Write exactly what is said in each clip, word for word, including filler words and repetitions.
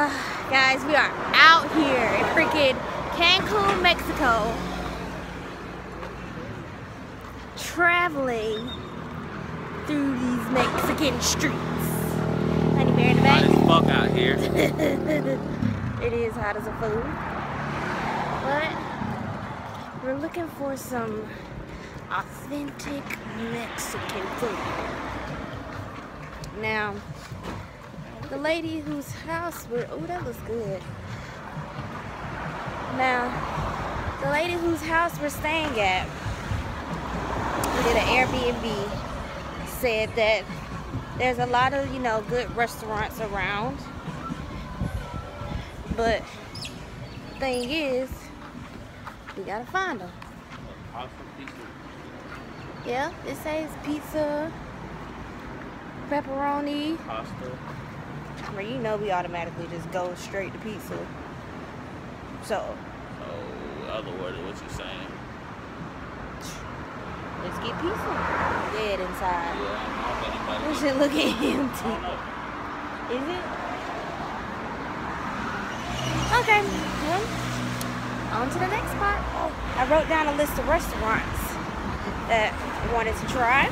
Guys, we are out here in freaking Cancun, Mexico, traveling through these Mexican streets. Honey Bear in the back. Hot as fuck out here. It is hot as a fool. But we're looking for some authentic Mexican food. Now, the lady whose house we're, oh, that looks good. Now, the lady whose house we're staying at, we did an Airbnb, said that there's a lot of, you know, good restaurants around. But the thing is, we gotta find them. Yeah, it says pizza, pepperoni, Pasta. Well, you know we automatically just go straight to pizza. So. Oh, other words, what you saying? Let's get pizza. Dead inside. Yeah, I don't know if anybody. This shit looking empty. Is it? Okay. Well, on to the next spot. Oh, I wrote down a list of restaurants that I wanted to try.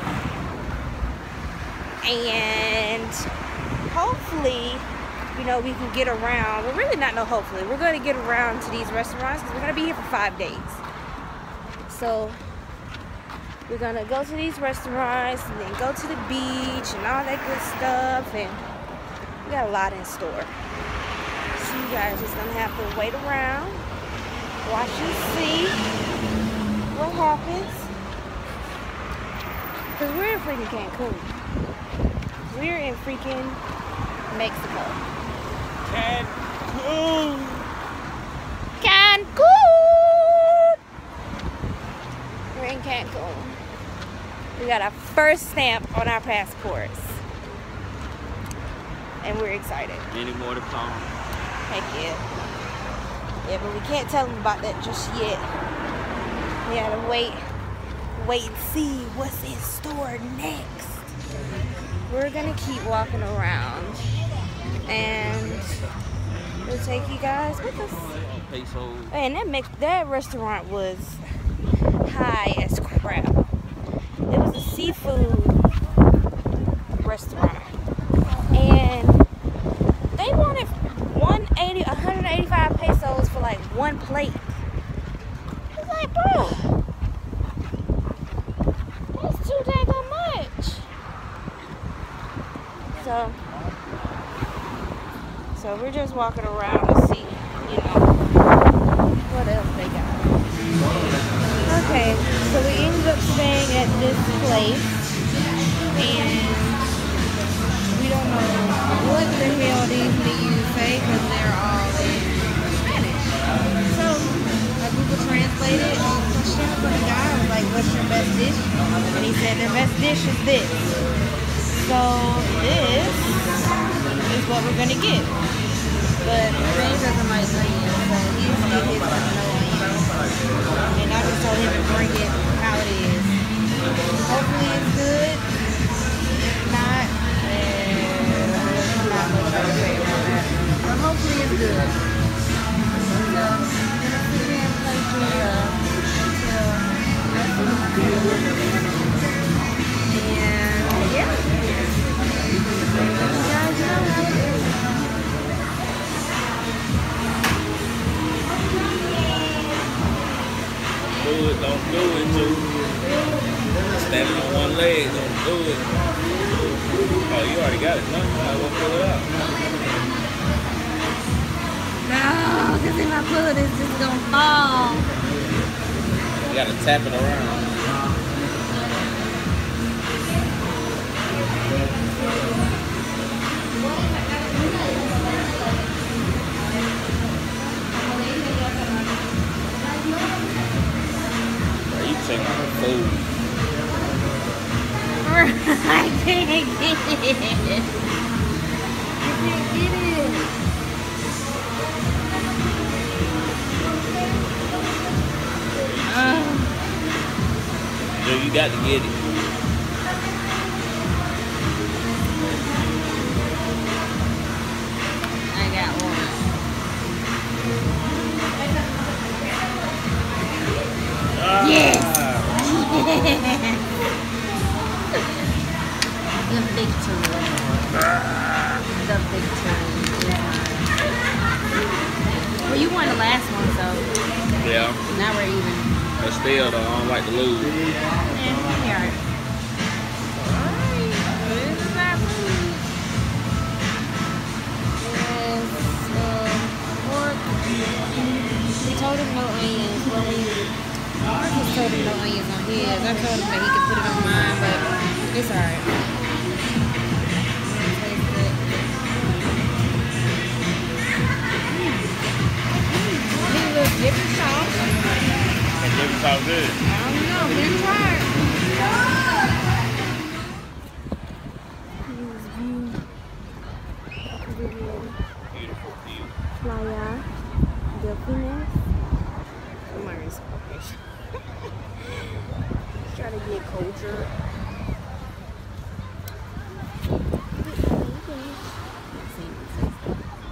And hopefully, you know, we can get around. Well, really not no hopefully. We're going to get around to these restaurants because we're going to be here for five days. So, we're going to go to these restaurants and then go to the beach and all that good stuff. And we got a lot in store. So, you guys just going to have to wait around, watch and see what happens. Because we're in freaking Cancun. We're in freaking Mexico. Cancun! Cancun! We're in Cancun. We got our first stamp on our passports. And we're excited. Many more to come. Heck yeah. Yeah, but we can't tell them about that just yet. We gotta wait, wait and see what's in store next. We're gonna keep walking around and we'll take you guys with us. Pesos. Man, that mix, that restaurant was high as crap. It was a seafood restaurant, and they wanted one eighty, one hundred eighty-five pesos for like one plate. I was like, bro, that's too dang much. So, so we're just walking around to see, you know, what else they got. Okay, so we ended up staying at this place, and we don't know what the hell these menus say because they're all in Spanish. So I Google translated a question for the guy. I was like, "What's your best dish?" And he said, "Their best dish is this." So this is what we're gonna get. But Ray doesn't like onions, so he's get his with no onions. And I just told him to bring it how it is. Hopefully it's good. If not, then not much to say about that. But hopefully it's good. So I'm gonna sit here and play Julia until I see. And yeah. Do it, don't do it, too. Standing on one leg, don't do it. Oh, you already got it, no? I will pull it out. No, because if I pull it, it's just gonna fall. You gotta tap it around. You take my food. I can't get it. I can't get it. Uh, So you got to get it. I got one. the victory. Well, you won the last one, so Yeah. now we're even. But still, though, I don't like to lose. Yeah, you're right. Alright, this is our food. Yes, um, pork. We told him no onions. Well, we, Marcus told him no onions on his. I told him that he could put it on mine, but it's alright. Different sauce. That different sauce good. I don't know, then try it. Beautiful view. Playa Delfines. I'm not gonna speak. Try to get culture.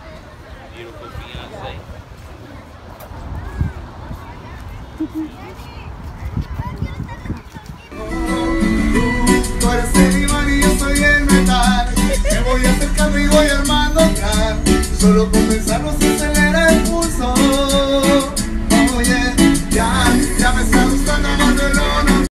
Beautiful fiance. Mm-hmm.